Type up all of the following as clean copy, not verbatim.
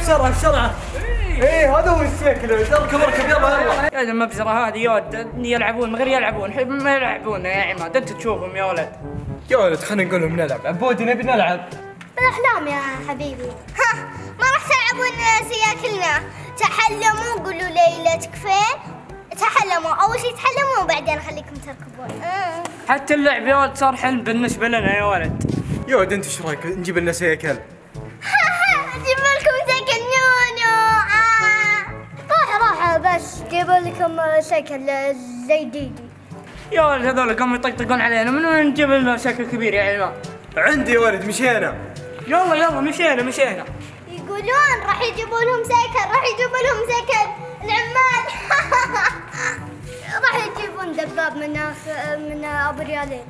بسرعة بسرعة. ايه هذا هو السيكل. اركب اركب يلا يلا. يا المبزرة هذه يا ولد يلعبون من غير يلعبون ما يلعبون يا عماد انت تشوفهم يا ولد. يا ولد خلينا نقول لهم نلعب. عبودي نبي نلعب. بالأحلام يا حبيبي. ها ما راح تلعبون سياكلنا؟ تحلموا قولوا ليلتك فين؟ تحلموا أول شيء تحلموا وبعدين أخليكم تركبون. حتى اللعب يا ولد صار حلم بالنسبة لنا يا ولد. يا ولد انت ايش رايك نجيب لنا سيكل؟ أجيب لكم سيكل نونو. راح بس جيب لكم سيكل زي ديدي. يا ولد هذول قاموا يطقطقون علينا من وين نجيب لنا سيكل كبير يا عماد؟ عندي يا ولد مشينا. يلا يلا مشينا. يقولون راح يجيبوا لهم سيكل العمال. راح يجيبون دباب من ابو ريالين.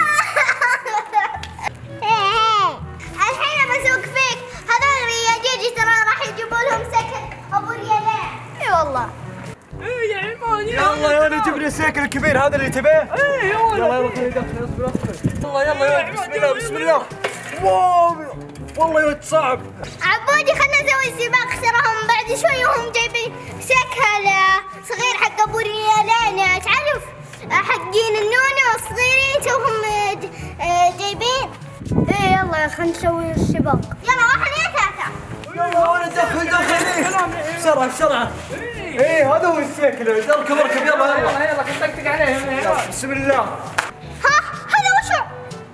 الحين بسوق فيك هذول يا جيجي ترى راح يجيبوا لهم سيكل ابو ريالين. اي والله. ايه يا عماد يلا يا ولد جيب لي السيكل الكبير هذا اللي تبيه. ايه يا ولد يلا خلينا ندخل اصبر. يلا بسم الله. واو والله يا ولد صعب. عبودي خلنا نسوي سباق تراهم بعد شوي وهم جايبين سيكل صغير حق ابو ريالين تعرف حقين النونو الصغيرين توهم جايبين. ايه يلا خلنا نسوي السباق. يلا 1 2 3. يلا يا ولد دخل بسرعة. ايه هذا هو السيكل. اركب يلا يلا طقطق عليهم. بسم الله. ها هذا وشو؟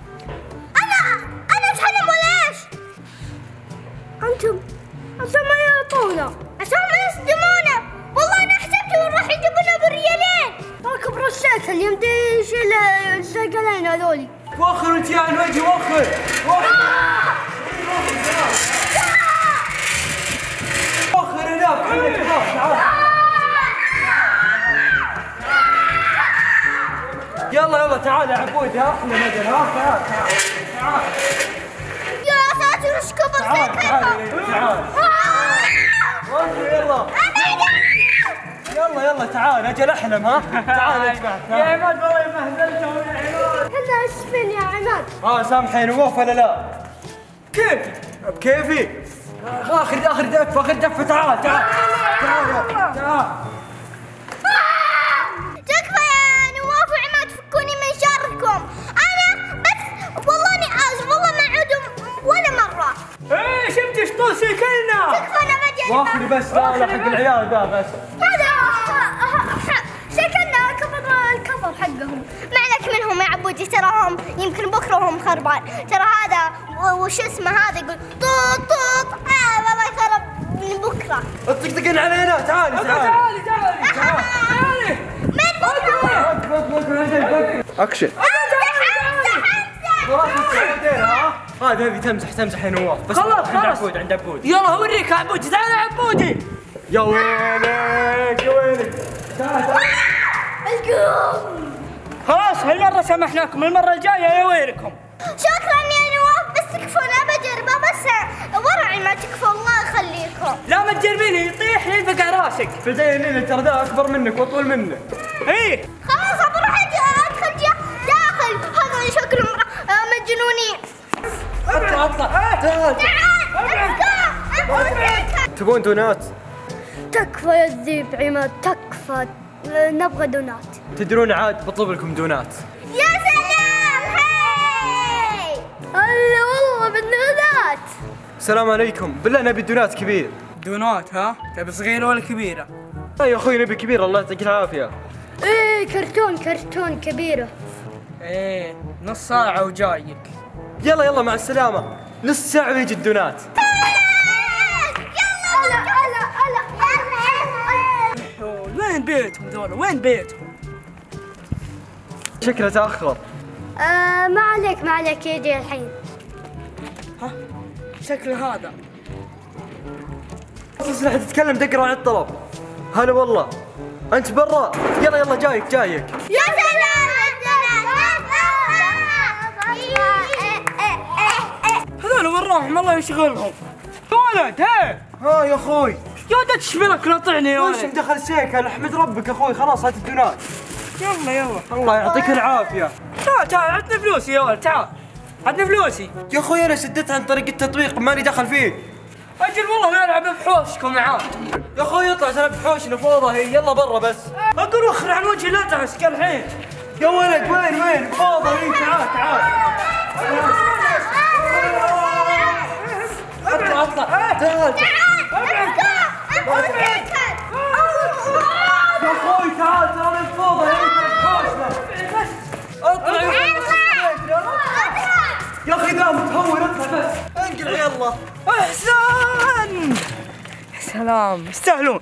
انا اتحلم ولا ايش؟ انتم ما يعطونا عشان ما يصدمونا. والله انا حسبتهم راح يجيبونا بالريالين. اركب السيكل يمدي يشيل السيكلين هذولي. وخر انت يا الوجه وخر. وخر هناك تعال. يلا تعال يا عبود. ها احنا نجل. تعال. يا ساتر ايش كبر سيكلكم. يلا تعال اجل احلم. ها تعال اجمع. يا عماد والله مهزلتهم يا عماد. هلا اسفين يا عماد. سامحين نواف ولا لا؟ كيفي بكيفي. اخر دفه. تعال. تكفى يا نواف وعماد فكوني من شركم. انا بس والله اني اسف والله ما عدوا ولا مره. ايه شفت ايش طول سيكلنا؟ تكفى انا بدي واخر بس لا حق العيال ذا بس. هذا شكلنا الكفر حقهم. ما عليك منهم يا عبودي تراهم يمكن بكره هم خربان. ترى هذا وش اسمه هذا يقول طوط. والله ترى من بكره. تطقطقين علينا. تعالي من بكره. اكشن. هذه تمزح يا نواف. بس خلاص عند عبود. يلا اوريك يا عبودي. تعال يا عبودي. يا ويلك. تعال. خلاص هالمرة سامحناكم. المرة الجاية يا ويلكم. شكرا يا نواف بس تكفون بجربه بس ورعي ما تكفى الله يخليكم. لا ما تجربيني يطيح ينفقع راسك. بدين ترى ذا اكبر منك واطول منك. ايه خلاص بروح ادخل داخل. هذا شكلهم مجنونين. اطلع. تعال. تبون دونات؟ تكفى يا الذيب عماد تكفى. نبغى دونات. تدرون عاد بطلب لكم دونات. يا سلام. هاي هلا والله بالدونات. السلام عليكم. بالله نبي دونات كبير. دونات ها؟ تبي صغيرة ولا كبيرة؟ يا اخوي نبي كبير الله يعطيك العافيه. ايه كرتون كبيرة. ايه نص ساعة وجايك. يلا مع السلامة. نص ساعة ويجي الدونات. وين بيتهم ذولا؟ وين بيتهم؟ شكله تأخر. ما عليك يجي الحين. ها؟ شكله هذا. تصلح تتكلم تقرا عن الطلب. هلا والله. أنت برا. يلا جايك. يا سلام. هذول وراهم الله يشغلهم. ولد ها يا اخوي. يا ولد تشبلك ناطعني يا وش ولد. مدخل سيكل؟ احمد ربك اخوي خلاص هات الدونات. يلا الله يعطيك العافية. تعال عطني فلوسي يا ولد. تعال عطني فلوسي. يا اخوي انا سددت عن طريق التطبيق ماني دخل فيه. اجل والله نلعب بحوشكم عاد. يا اخوي اطلع تلعب بحوشنا فوضى هي، يلا برا بس. اقول وخر عن وجهي لا تعسك الحين. يا ولد وين فوضى هي، تعال اطلع تعال يا اخوي تعال، ترى الفوضى هي بحوشنا. اطلع يا اخي ذا متهور، اطلع بس انقلع يلا. احسن سلام يستاهلون.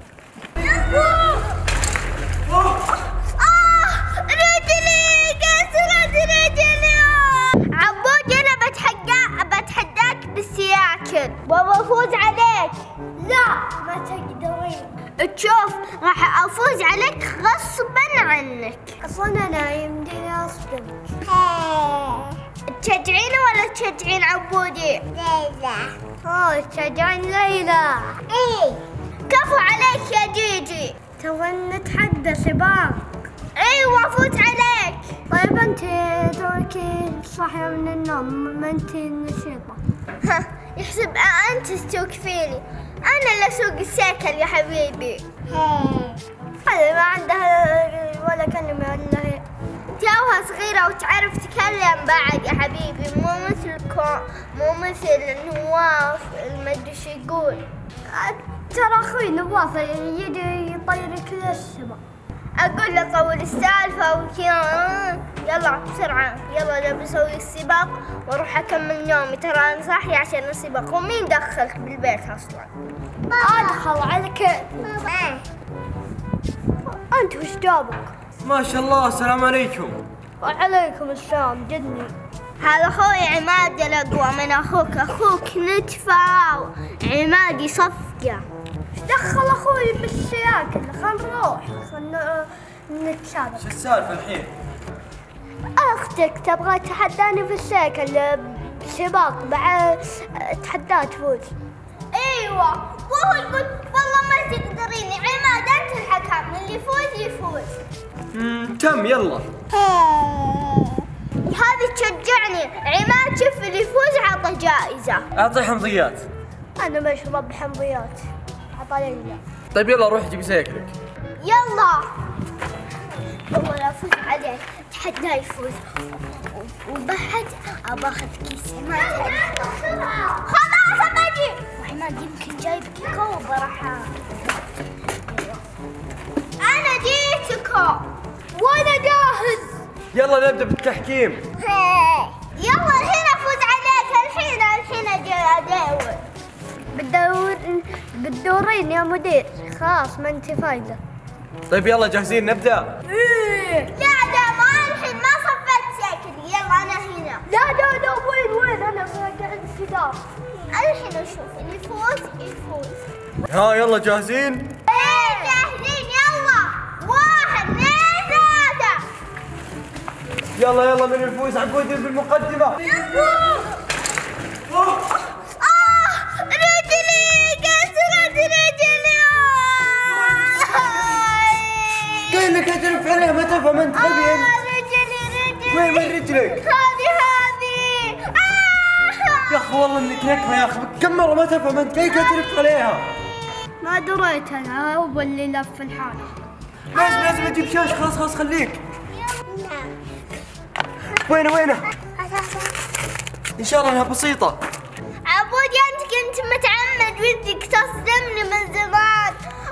رجلي كسرت رجلي. عبود انا بتحداك بالسياكل وبفوز عليك. لا ما تقدرين. تشوف راح افوز عليك غصبا عنك. اصلا انا يمديني اصدمك. تشجعيني ولا تشجعين عبودي؟ ليلى. تشجعين ليلى. اي كفو عليك يا جيجي. تبغى نتحدى سباق. ايوه افوز عليك. طيب انت توكي صاحية من النوم، ما انت نشيطة. يحسب انت تسوق فيني، انا اللي اسوق السيكل يا حبيبي. هذا ما عندها ولا كلمة الا هي. توها صغيرة وتعرف تتكلم بعد يا حبيبي، مو مثل نواف المدري شو يقول. ترى اخوي نواف يجي يطيرك للسما. اقول له طول السالفة وكذا. يلا بسرعة يلا بسوي السباق واروح اكمل نومي، ترى انا صاحية عشان السباق. ومين دخلك بالبيت اصلا؟ ادخل على كيفي. انت وش جابك؟ ما شاء الله، السلام عليكم. وعليكم السلام. جدني هذا اخوي عماد الاقوى من اخوك نتفة عمادي صفقة. ايش دخل اخوي بالسياكل؟ خلنا نروح نتسابق. شو السالفة الحين؟ اختك تبغى تحداني في السيكل بسباق، بعد تحدات تفوز. ايوه وهو يقول والله ما تقدريني. عماد انت الحكم، اللي يفوز. تم يلا. هذه تشجعني. عماد شوف اللي يفوز عطى جائزة. اعطي حمضيات. انا بشرب حمضيات. عطى ليلى. طيب يلا روح جيب سيكلك. يلا اول افوز عليك تحدى يفوز، وبعد اباخذ كيس عماد. خلاص باجي. وعماد يمكن جايب كيكو وبرحان. انا جيتكو وانا جاهز. يلا نبدا بالتحكيم. يلا الحين افوز عليك. الحين اجي ادور. بتدورين يا مدير. خلاص ما انت فايده. طيب يلا جاهزين نبدا؟ لا ما الحين ما صفيت سيكلي. يلا انا هنا. لا وين انا قاعد السدار. الحين اشوف اللي يفوز. ها يلا جاهزين؟ جاهزين. يلا 1 2 3. يلا من يفوز؟ عبودي بالمقدمة. رجلي كسرت رجلي. قايل لك اترف عليه ما تفهم انت غبي انت. رجلي وين رجلك؟ هذه. يا اخي والله انك نكمه يا اخي، كم مرة ما تفهم انت، كيف اترف عليها؟ ما دريت انا، هو اللي لف الحالة. لازم اجيب شاش. خلاص خليك. وينه؟ ان شاء الله انها بسيطة. عبودي انت كنت متعمد ودك تصدمني من زمان.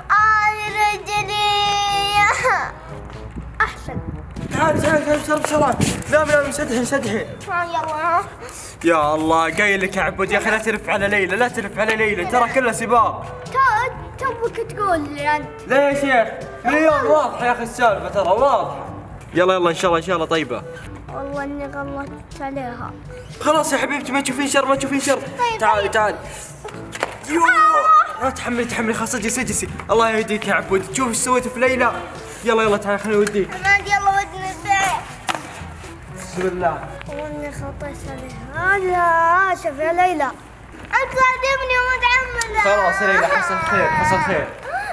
رجلي. احسن. تعال بسرعة. لا انسدحي. يلا. يا الله قايل لك يا عبود يا اخي لا تلف على ليلى، ترى كلها سباق. توك تقول لي انت. لا يا شيخ اليوم واضحة يا اخي السالفة، ترى واضحة. يلا ان شاء الله طيبة. والله اني غلطت عليها. خلاص يا حبيبتي ما تشوفين شر. طيب. تعالي. لا تحملي خلاص اجلسي. الله يهديك يا عبود، تشوف ايش سويت في ليلى. يلا تعالي خليني اوديك. عماد يلا ودنا البيت. بسم الله. واني خطيت عليها. لا اسف يا ليلى. انت صادمني ومتعمدة. خلاص يا ليلى حصل خير.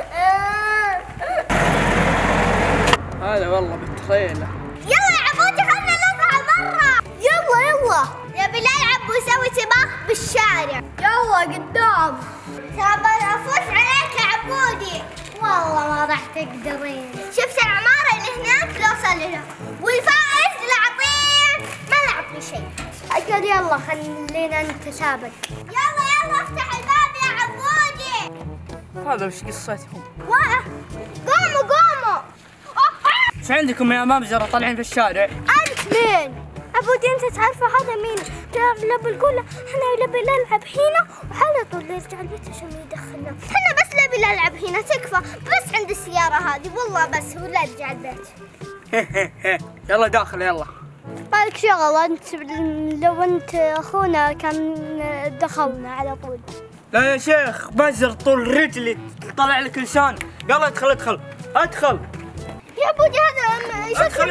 هذا والله بالتخيلة. يلا يا عبودي خلنا نطلع برا. يلا يا بلال عبو يسوي سباق بالشارع. يلا قدام. تبى افوز عليك يا عبودي. والله ما راح تقدرين. شفت العمارة اللي هناك توصل لها، والفائز لعطيه ما نعطي شيء. اجل يلا خلينا نتسابق. يلا افتح الباب يا عبودي. هذا وش قصتهم؟ قوموا. ايش عندكم يا مبزرة طالعين في الشارع؟ انت مين؟ عبودي انت تعرفه هذا مين؟ نبي نقول له احنا نبي نلعب هنا وعلى طول يرجع البيت عشان يدخلنا. احنا بس نبي نلعب هنا تكفى، بس عند السيارة هذه والله بس ولا يرجع البيت. يلا داخل يلا. مالك شغل انت، لو انت اخونا كان دخلنا على طول. لا يا شيخ بزر طول رجلي طلع لك لسان. يلا ادخل. يا عبودي هذا ادخل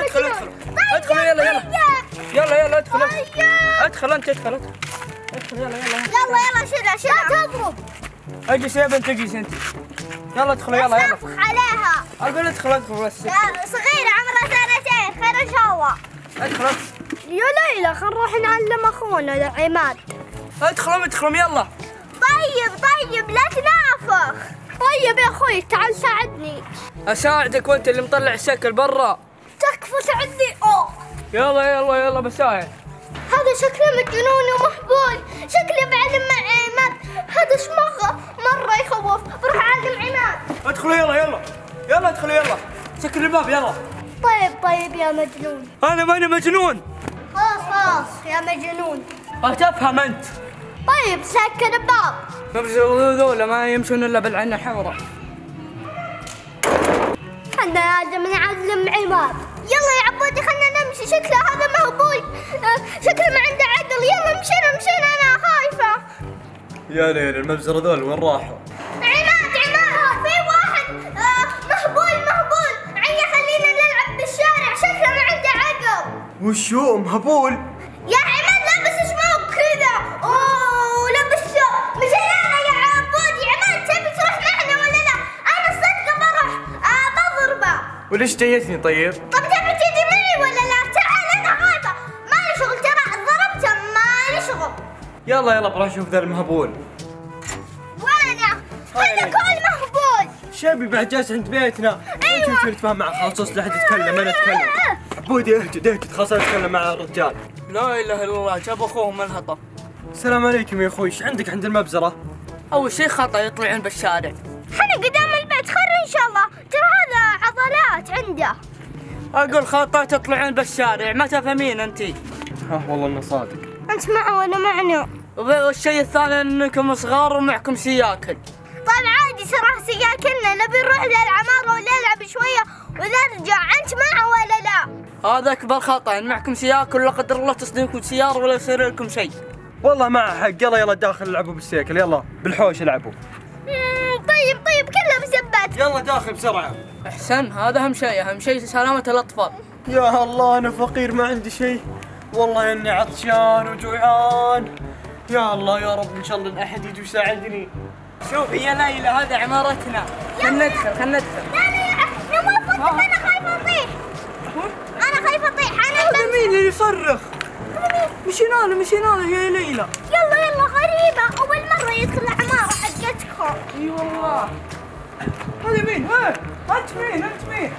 يلا ادخل انت ادخل يلا شيل لا تضرب. اجلس يا بنت اجلس انت. يلا ادخل يلا انفخ عليها. اقول ادخل بس. صغيرة عمرها 2 خير ان شاء الله. ادخل يا ليلى خل نروح نعلم اخونا عماد. ادخل يلا. طيب لا تنافخ. طيب يا اخوي تعال ساعدني. اساعدك وانت اللي مطلع الشكل برا. تكفى ساعدني. يلا بساعد. هذا شكله مجنون ومهبول. شكله بعلم مع عماد. هذا شماغه مرة يخوف. بروح اعلم عماد. ادخلوا يلا ادخلوا يلا. سكر الباب يلا. طيب يا مجنون. انا ماني مجنون. خلاص يا مجنون. تفهم انت. طيب سكر الباب. مبزر ذولا ما يمشون الا بالعين الحمراء. احنا لازم نعلم عماد. يلا يا عبودي خلنا نمشي. شكله هذا مهبول. شكله ما عنده عقل. يلا مشينا انا خايفة. يا ليل المبزرة ذول وين راحوا؟ عماد في واحد مهبول. عيا خلينا نلعب بالشارع. شكله ما عنده عقل. وشو مهبول؟ يا عماد لابس شموك كذا ولابس مشينا يا عبودي. عماد تبي تروح معنا ولا لا؟ انا صدق بروح بضربه. وليش جيتني طيب؟ طب تبي تيجي معي ولا لا؟ تعال انا خايفه. مالي شغل ترى ضربته مالي شغل. يلا بروح اشوف ذا المهبول. وانا هذا كل مهبول. شبي بعد جالس عند بيتنا. أيوة. شوف نتفاهم معه خلاص لا احد يتكلم انا اتكلم. عبودي اهجد خلاص اتكلم مع الرجال. لا اله الا الله جاب اخوهم من الهطل. السلام عليكم يا اخوي ايش عندك عند المبزرة؟ اول شيء خطا يطلعون بالشارع. احنا قدام البيت خير ان شاء الله. ترى هذا عضلات عنده. اقول خطا تطلعون بالشارع ما تفهمين انت. والله انه صادق. انت معه ولا معنا؟ والشيء الثاني انكم صغار ومعكم سياكل. طيب عادي صراحة سياكلنا. نبي نروح للعمارة ونلعب شوية ونرجع. انت معه ولا لا؟ هذا اكبر خطا ان معكم سياكل لا قدر الله تصدمكم سيارة ولا يصير لكم شيء. والله معه حق. يلا داخل العبوا بالسيكل. يلا بالحوش العبوا. طيب كله مثبت. يلا داخل بسرعة. احسن هذا اهم شيء سلامة الاطفال. يا الله انا فقير ما عندي شيء. والله اني عطشان وجوعان. يا الله يا رب ان شاء الله ان احد يجي يساعدني. شوف يا ليلى هذه عمارتنا. خلنا ندخل. لا ما فوتك. انا خايفة اطيح. هذا مين اللي يصرخ؟ مشينا له يا ليلى. يلا غريبة. اول مرة يدخل العمارة حقتكم. اي والله. هذا مين؟ انت مين؟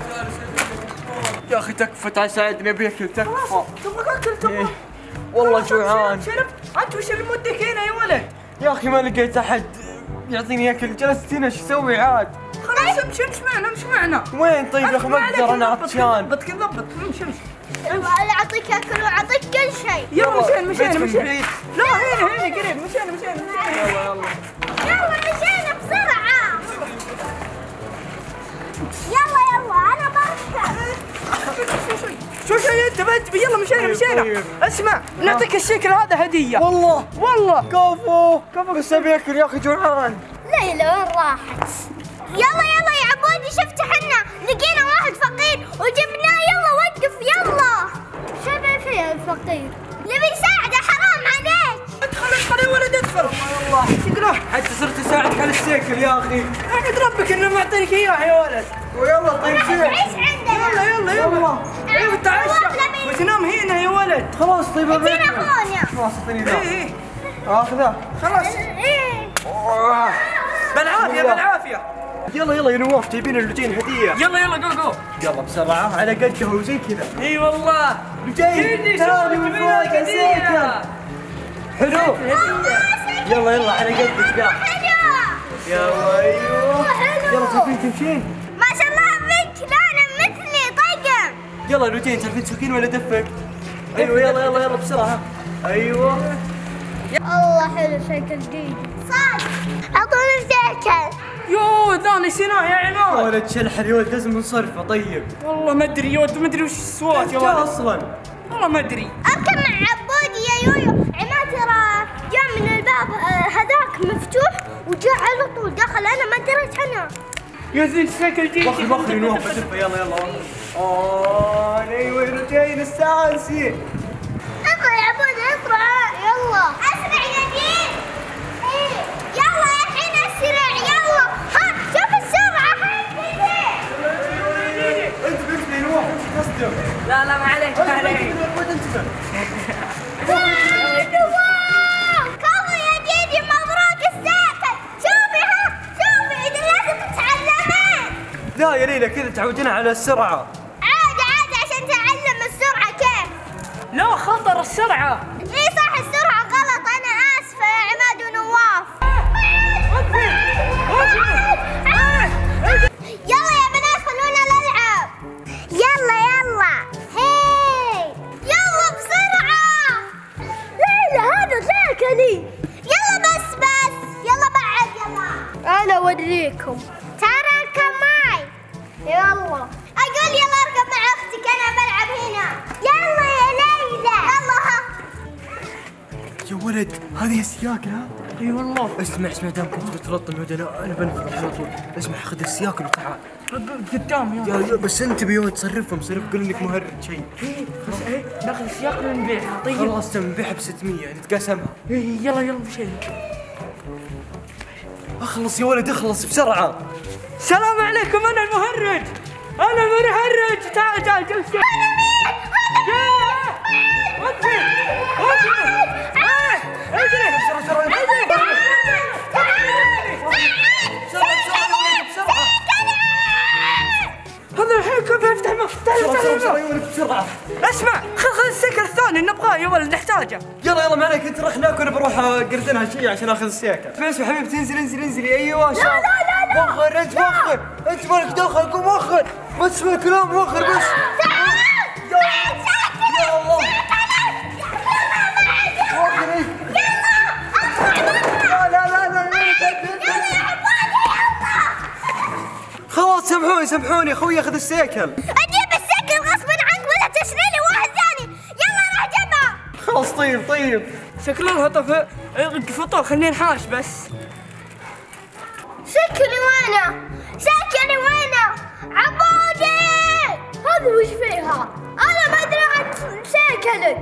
يا اخي تكفى تعال ساعدني بياكل تكفى. تبغى والله جوعان. شرب. انت وش اللي مودك هنا يا ولد؟ يا اخي ما لقيت احد يعطيني اكل. جلست هنا ايش اسوي عاد؟ خلاص امشي معنا. وين طيب يا اخي ما اقدر انا عطشان. ضبط امشي. انا اعطيك اكل واعطيك كل شيء. يلا مشينا. بعيد. لا هنا قريب. مشينا. يلا مشينا بسرعة. يلا انا بركب. شو انت يلا مشينا. طيب. اسمع نعطيك الشكل هذا هدية. والله كفو بس ابي اكل يا اخي جوعان. ليلى وين راحت؟ يلا يا عبودي شفت حنا لقينا واحد فقير وجبناه. يلا وقف يلا. شبه فيه الفقير نبي يساعده حرام عليك. ادخل يا ولد ادخل. والله تقدر حتى صرت اساعدك على السيكل يا اخي. احمد ربك انه معطيني اياه يا ولد. ويلا طيب تعيش عندنا. يلا تعشى وتنام هنا يا ولد. خلاص طيب ادينا اخونا. خلاص اعطيني ذا. اخذه خلاص ايه بالعافية بالعافية. يلا يلا يا نواف، جايبين اللوتين هدية. يلا يلا جو جو. يلا بسرعة على قدها وزي كذا. اي والله. لوتين ثاني من فوق السيكل. حلو. يلا يلا على قدك ذا. يلا ايوه. يلا تبين تمشين؟ ما شاء الله بك لونه مثلي طقم. يلا لوتين تبين سكين ولا دفك؟ ايوه يلا يلا يلا بسرعة. ايوه. الله حلو شكل جديد. صاد اعطوني السيكل. يو ثاني سنة يا عماد. ولد شلحر يا ولد لازم نصرفه. طيب والله ما ادري يا ولد، ما ادري وش السوات يا جا ولد. اصلا. والله ما ادري. اركب مع عبودي يا يويو. عماد ترى جاء من الباب هذاك مفتوح وجاء على طول دخل، انا ما دريت عنه. يا زين شكل جديد. بخر نواف ادفه. يلا يلا. ايوه لوتين السانسي. اسرع يا عبود اسرع. يلا اسرع يا دين. ايه يلا يا الحين اسرع يلا. ها شوف السرعه حقتي. انت باسمي نواف انت تصدم. لا لا ما عليك ما عليك. انتبه. كفو يا ديدي، مبروك الساكن. شوفي ها شوفي اذا لازم تتعلمين. لا يا ليلى كذا تعودنا على السرعة. عادي عشان تعلم السرعه كيف. لا خطر السرعة. ايه صح السرعه غلط، انا اسفه يا عماد ونواف. يلا يا بنات خلونا نلعب. يلا يلا هي يلا بسرعة. ليلى هذا ساكني. يلا بس يلا بعد يلا. أنا أوريكم. ترى اركب معي. يلا أقول يلا اركب مع أختك، أنا بلعب هنا. يلا يا ليلى. يلا ها. يا ولد هذه السياكل ها؟ اي والله. اسمع دام كنت تلطم يا ولد انا بنفرح على طول. اسمع خذ السياكل وتعال. قدام يا. يا بس انتبه يا ولد صرفهم قول انك مهرج شيء. بس ايه ناخذ السياق ونبيعها. طيب خلاص نبيعها ب 600 نتقاسمها. ايه يلا يلا بشيء. اخلص يا ولد اخلص بسرعة. السلام عليكم، انا المهرج. انا المهرج. تعال جو السياق. هذا الحين كيف افتح تعال بسرعة. اسمع خذ السيكل الثاني نبغاه يا ولد نحتاجه. يلا ما عليك انت روح ناكل بروح اقردنها شيء عشان اخذ السياكل. اسمع حبيبتي انزلي ايوه شاط. وخر انت وخر. انت مالك دخل قوم وخر. ما تسمع كلام وخر بس. يا الله. خلاص سامحوني اخوي ياخذ السيكل. اجيب السيكل غصبا عنك ولا تشتري لي واحد ثاني. يلا روح جيبها. خلاص طيب. شكلها طفى. قفطوه خليني نحاش بس. سكني وينه؟ عبودي هذا وش فيها؟ انا ما ادري عن سيكلك.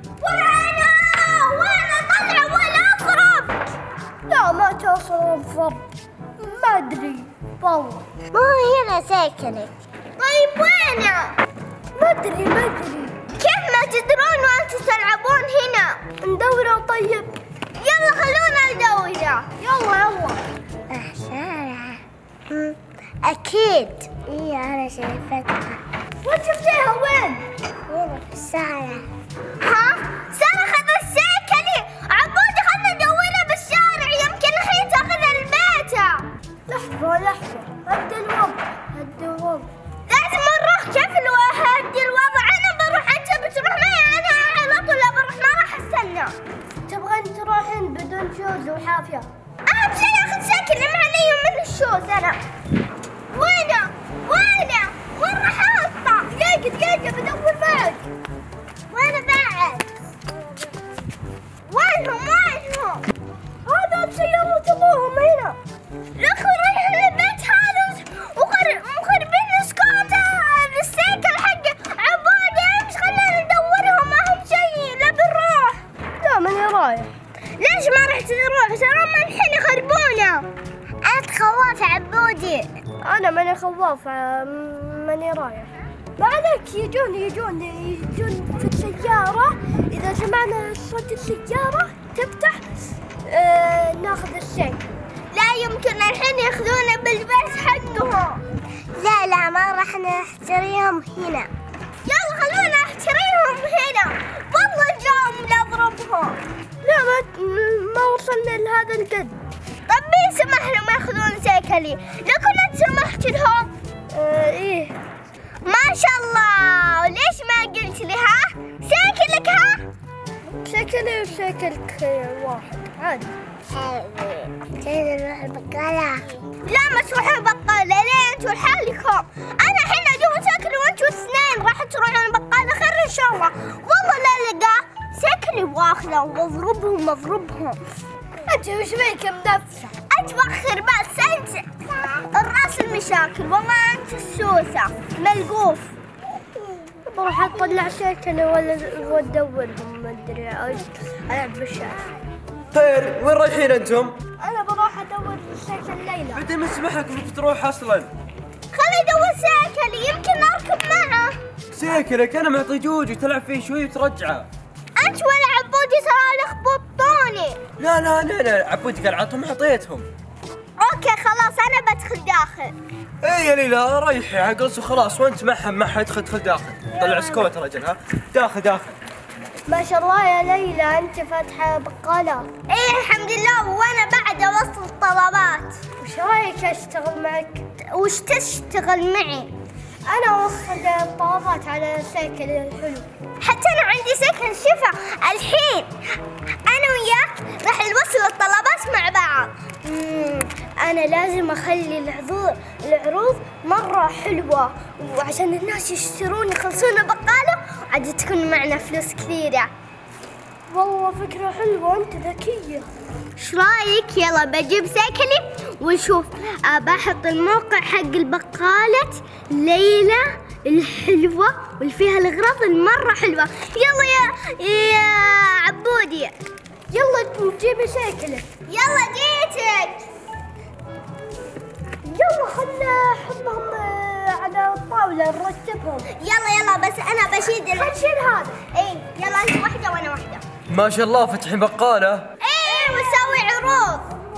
وين طلع وين اخرب؟ لا ما تصرف ما ادري والله. ما هنا سيكلك. طيب وينه؟ ما ادري كيف ما تدرون وانتم تلعبون هنا؟ ندوره طيب. يلا خلونا ندوره. يلا شارع. أكيد. إيه أنا شايفتها. وين شفتيها وين؟ هنا في الشارع. ها؟ سارة خذت سيكلي. عبودي خلنا ندورها بالشارع يمكن الحين تاخذ البيت. لحظة هدي الوضع. لازم نروح. كيف هدي الوضع؟ أنا بروح أنت بتروح معي. أنا على طول بروح ما راح أستنى. تبغين تروحين بدون شوز وحافية؟ أهم شيء آخذ سيكل ما علي من الشوز أنا. وين راح أقطع؟ دقيقة بدور بعد. وين بعد؟ وينهم؟ هذا السيارة تبوهم هنا. الأخوة رايحين البيت هذا ومخربين سكوته السيكل حق عبودي. مش خلينا ندورهم أهم شيء لا بنروح. لا ماني رايح. ليش ما رحت نروح؟ ترى من الحين يخربونه. أنت خواف عبودي. أنا ماني خواف ماني رايح. ما عليك يجون في السيارة. إذا سمعنا صوت السيارة تفتح ناخذ السيكل. لا يمكن الحين ياخذونه بالبيت حقهم. لا ما راح نحتريهم هنا. يلا خلونا نحتريهم هنا. والله جاهم نضربهم. لا ما وصلنا لهذا القد. طب مين سمح لهم ياخذون سيكلي؟ لو كنت سمحت لهم. ايه ما شاء الله. ليش ما قلت لي ها؟ سيكلك ها؟ سيكلي وسيكلك واحد عادي. نروح البقالة. لا ما تروحون البقالة ليه انتوا لحالكم. انا الحين اجيب سيكلي وانتوا اثنين راح تروحون البقالة خير ان شاء الله. والله لا لقى سيكلي واخذه واضربهم. انت وش بيك مدفع؟ اتبخر بس انت الراس المشاكل. والله انت السوسة ملقوف. بروح اطلع سيكلي ولا ادورهم ما ادري العب بالشارع. خير وين رايحين انتم؟ انا بروح ادور سيكل ليلى. بعدين ما سمح لك انك تروح اصلا. خلي ادور سيكلي يمكن اركب معه. سيكلك انا معطي جوجي تلعب فيه شوي وترجعه. انت ولا عبودي ترى لخبطوني. لا عبودي قال عطهم اعطيتهم. اوكي خلاص انا بدخل داخل. ايه يا ليلى ريحي عقلص وخلاص وانت معهم ما حيدخل داخل. طلع سكوت رجل ها. داخل. ما شاء الله يا ليلى انت فاتحه بقاله. ايه الحمد لله وانا بعد اوصل الطلبات. وش رايك اشتغل معك؟ وش تشتغل معي؟ انا اوصل الطلبات على سيكل الحلو. حتى انا عندي سيكل شفا الحين. انا وياك راح نوصل الطلبات مع بعض. انا لازم اخلي العروض مره حلوه وعشان الناس يشترون يخلصون البقاله وعاد تكون معنا فلوس كثيره. والله فكره حلوه انت ذكيه. ايش رايك؟ يلا بجيب سيكلي ونشوف. بحط الموقع حق البقاله ليلى الحلوه واللي فيها الاغراض المره حلوه. يلا يا عبودي يلا جيبي سيكلك. يلا جيتك. يلا خلنا نحطهم على الطاولة نرتبهم. يلا بس أنا بشيل هذا. إيه يلا أنت واحدة وأنا واحدة. ما شاء الله فتحين بقالة. إيه ونسوي عروض.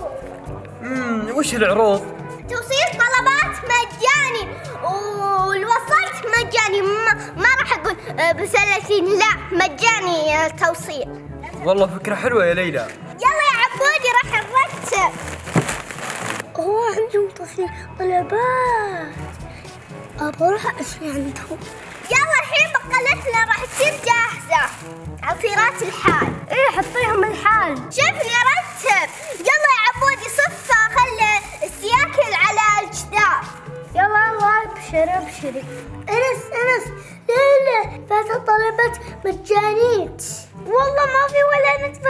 وش العروض؟ توصيل طلبات مجاني والوصلت مجاني. ما راح أقول ب30 لا مجاني توصيل. والله فكرة حلوة يا ليلى. يلا يا عبودي راح نرتب. هو عندهم تصنيع طلبات. بروح أشتري عندهم. يلا الحين بقالتنا راح تصير جاهزة. عصيرات الحال. إيه حطيهم الحال. شوفني رتب. يلا يا عبودي صفة خلي السياكل على الجدار. يلا ابشري. انس ليلى فاتت طلبات مجانية. والله ما في ولا نتفة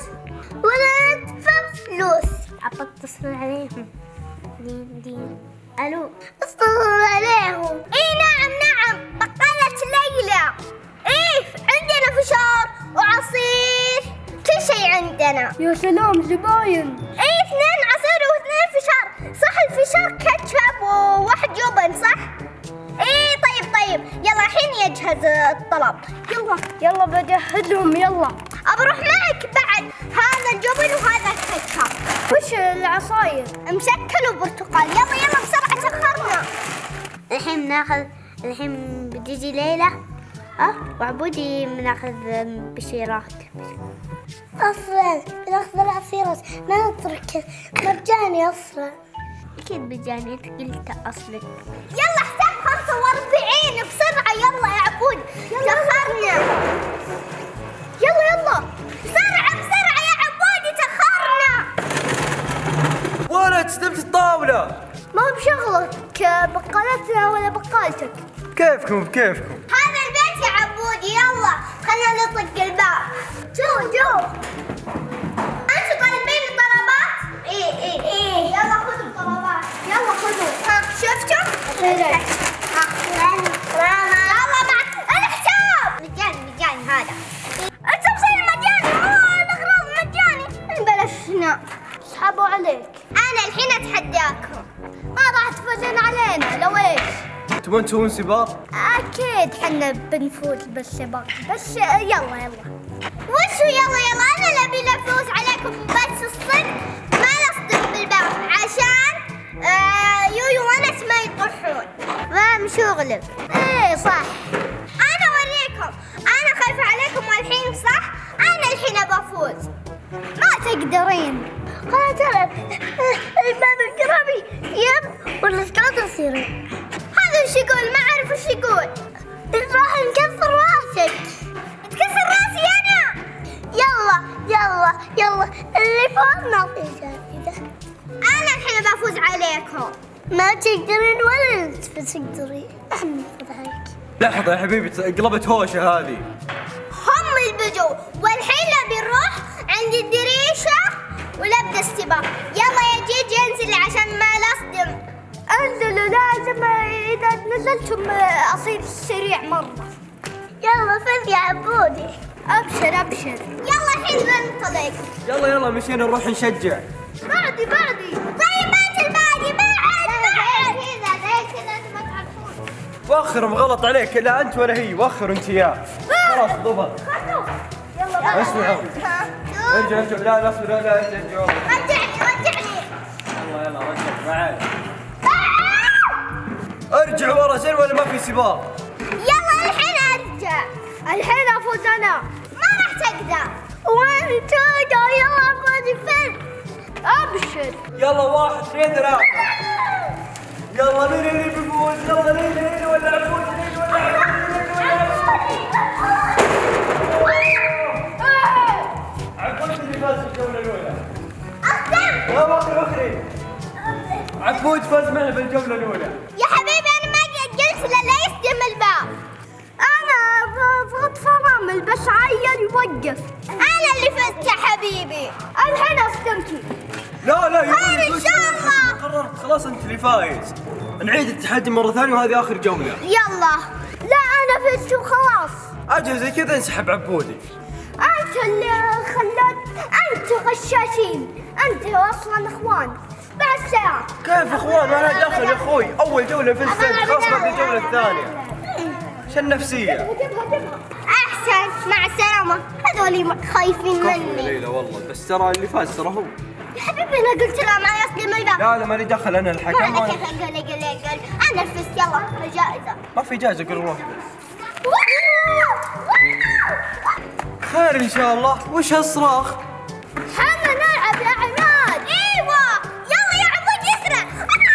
فلوس. اتصل عليهم. دين الو اتصل عليهم. اي نعم بقالة ليلى. ايه عندنا فشار وعصير كل شيء عندنا. يا سلام زباين. ايه 2 عصير و2 فشار. صح الفشار كاتشب وواحد جبن صح؟ ايه طيب يلا الحين يجهز الطلب. يلا بجهز لهم. يلا بروح معك بعد. هذا الجبن وهذا الكاتشب. وش العصاير؟ مشكل وبرتقال. يلا بسرعة تأخرنا. الحين بتجي ليلى وعبودي بناخذ بشيرات. أصلا بناخذ العصيرات ما نترك مجاني أصلا. أكيد مجاني أنت قلت أصلا. يلا حساب 45 بسرعة. يلا يا عبود تأخرنا. يلا بسرعة يا عبودي تأخرنا. ولا استلمت الطاولة. ما هو بشغلك بقالتنا ولا بقالتك. بكيفكم. هذا البيت يا عبودي. يلا خلينا نطق الباب. جو انتوا طالبين الطلبات؟ ايه يلا خذوا الطلبات. يلا خذوا. شفتوا؟ يلا مع الحساب. مجاني هذا. انت مصير مجاني مو الاغراض مجاني. بلشنا اسحبوا عليك. انا الحين اتحداكم. ما راح تفوزون علينا لو ايش. تبون تسوون سباق؟ اكيد حنا بنفوز بالسباق بس يلا وشو يلا انا اللي ابي افوز عليكم بس صدق ما نصدم بالباب عشان يويو ونس ما يطيحون. فاهم شغلك؟ ايه صح. انا اوريكم، انا خايفة عليكم والحين صح؟ انا الحين بفوز. ما تقدرين. خلاص ترى الباب القرابي يب ولا اسكت تصيرين. هذا وش يقول؟ ما اعرف وش يقول. راح نكسر راسك. تكسر راسي انا. يلا يلا يلا اللي فوز نعطيه جائزة. انا الحين بفوز عليكم. ما تقدرين ولا تقدرين. احنا نفوز عليك. لحظة يا حبيبي قلبت هوشة هذه. هم البجو والحين نبي نروح عند الدريشة ونبدا السباق. يلا يا جيجي انزلي عشان ما نصدم. انزلوا لازم اذا نزلتم اصير سريع مرة. يلا فز يا عبودي. ابشر ابشر. يلا الحين ننطلق. يلا يلا مشينا نروح نشجع. بعدي. طيب مات الباقي بعد. كذا انتم ما تعرفون. وخرهم غلط عليك، لا انت ولا هي، وخر انت اياه. خلاص ضبط. يلا اسمعوا. ارجع لا اصبر لا ارجع. رجعني. يلا رجع معاي. ارجع ورا زين ولا ما في سباق؟ يلا الحين ارجع. الحين افوز انا. ما راح تقدر. وين تقدر؟ يلا افوز فين؟ ابشر. يلا 1 2 3. يلا مين اللي بيفوز؟ يلا لين ولا عبود عبود اللي فاز بالجولة الأولى. يا وخري. عبود فاز معنا بالجولة الأولى. يا حبيبي انا ما قلت لا يصدم الباب. انا ضغط فرامل بس عيل يوقف. انا اللي فزت يا حبيبي. الحين اصدمتي. لا خير ان شاء الله. قررت خلاص انت اللي فايز. نعيد التحدي مرة ثانية وهذه آخر جولة. يلا. لا انا فزت وخلاص. أجل زي كذا انسحب عبودي. انت اللي خلت. انت غشاشين. انت اصلا اخوان. مع السلامة. كيف اخوان؟ ما لها دخل يا اخوي، اول جولة فزت خلاص باقي الجولة الثانية. شو النفسية؟ احسن مع السلامة. هذول خايفين مني. ليلى والله بس ترى اللي فاز ترى هو. يا حبيبي انا قلت له ما يصدم الباب. لا مالي دخل انا الحكم. ما لك قل انا فزت. يلا الجائزة. ما في جائزة قل روح. خير ان شاء الله. وش هالصراخ؟ حنا نلعب يا عماد. ايوه يلا يا عبود يسرع.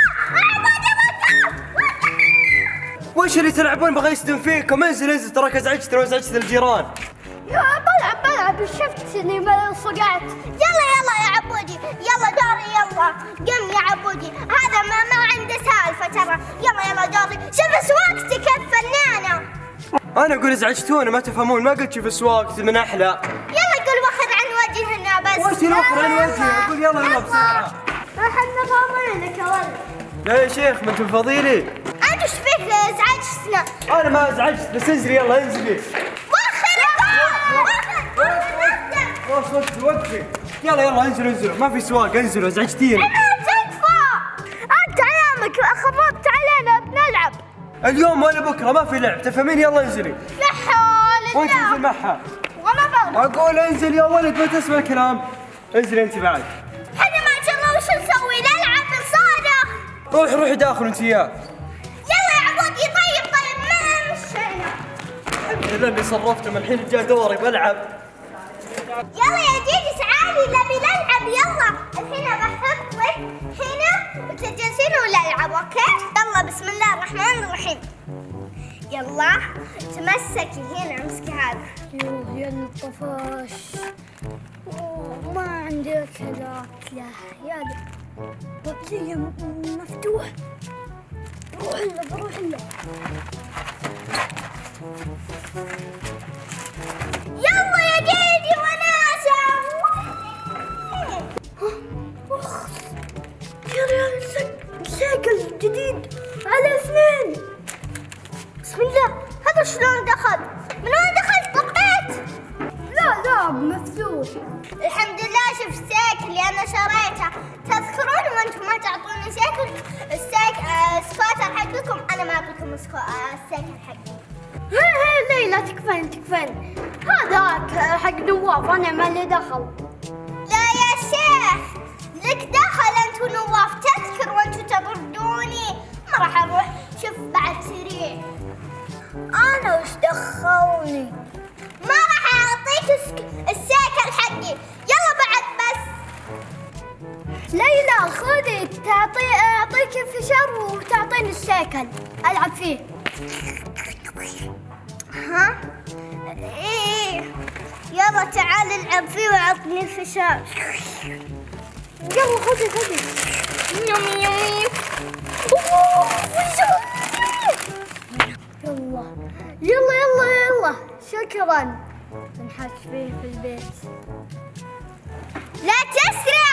وش اللي تلعبون بغى يصدم فيكم؟ انزل تراك ازعجت الجيران. يا بلعب شفتني ما صقعت. يلا يا عبودي. يلا دوري. يلا قم يا عبودي. هذا ما عنده سالفة ترى. يلا دوري. شوف سواقتي كيف فنانة. انا اقول ازعجتونا ما تفهمون. ما قلت شوف سواقتي من احلى. يلا قول وخر عن وجهنا بس. وش الوخر عن وجهي؟ اقول يلا بسرعة. احنا فاضيينك يا ولد. لا يا شيخ ما انتم فاضيلي. انت ايش فيك ازعجتنا؟ انا ما ازعجت بس انزلي يلا انزلي. وقفي. يلا انزلوا ما في سواق. انزلوا ازعجتينا. انت ايامك خربت علينا بنلعب. اليوم ولا بكره ما في لعب تفهمين. يلا انزلي. لا حول وانت انزل معها. وانا بغلط. اقول انزل يا ولد ما تسمع الكلام. انزلي انت بعد. احنا ما شاء الله وش نسوي؟ نلعب نصادق. روحي داخل انت اياه. يلا يا عبودي. طيب ما مشينا. اذا اللي صرفتم الحين جاء دوري بلعب. يلا يا جيجي تعالي نبي نلعب. يلا الحين بحطك هنا وتجلسين ونلعب. اوكي يلا بسم الله الرحمن الرحيم. يلا تمسكي هنا. امسكي هذا. يا الطفاش. ما عندي اكلات. لا يا بطلية مفتوح. بروح له. يلا يا جيجي وناسة. يا سيكل جديد على 2. بسم الله. هذا شلون دخل؟ من وين دخلت؟ طقيت؟ لا مفتوح. الحمد لله. شوف السيكل انا شريته. تذكرون وانتم ما تعطوني سيكل السكوتر حقكم. انا ما اعطيكم السيكل حقي. هي ليلى تكفين. هذاك حق نواف. انا ما لي دخل. لا يا شيخ لك دخل انت ونواف، تذكر وانتوا تطردوني. ما راح اروح، شوف بعد سريع. انا وش دخلني؟ ما راح اعطيك السيكل حقي، يلا بعد بس. ليلى خذي اعطيك الفشار وتعطيني السيكل العب فيه. ها؟ ايه يلا تعال العب فيه وعطني الفشار. يلا خذي. يلا شكرا. نحاس فيه في البيت. لا تسرع.